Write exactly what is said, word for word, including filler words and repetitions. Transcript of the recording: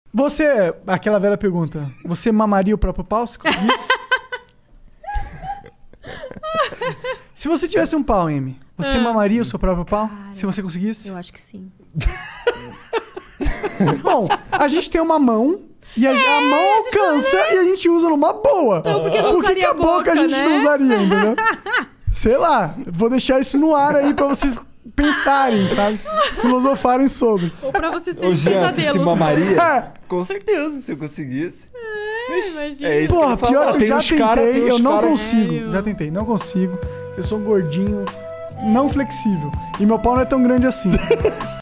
Você, aquela velha pergunta, você mamaria o próprio pau se conseguisse? Se você tivesse um pau, Amy, você ah. mamaria o seu próprio pau? Cara, se você conseguisse? Eu acho que sim. Bom, a gente tem uma mão e a, é, a mão alcança a gente... e a gente usa numa boa. Então por que não Por que, usaria que a boca, boca a gente né? não usaria, entendeu? Sei lá, vou deixar isso no ar aí pra vocês pensarem, sabe? Filosofarem sobre. Ou pra vocês terem o Jean, pesadelos. se mamaria? É. Com certeza, se eu conseguisse. É, imagina. É isso Porra, que eu pior falo. que eu já tentei, cara, eu não cara... consigo. Sério? Já tentei, não consigo. Eu sou gordinho, não flexível. E meu pau não é tão grande assim.